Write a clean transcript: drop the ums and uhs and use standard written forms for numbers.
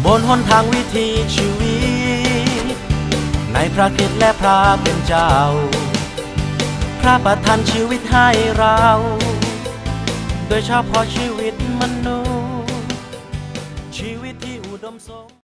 บนหนทางวิถีชีวิตในพระคริสต์และพระเป็นเจ้าพระประทานชีวิตให้เราโดยเฉพาะชีวิตมนุษย์ชีวิตที่อุดมสม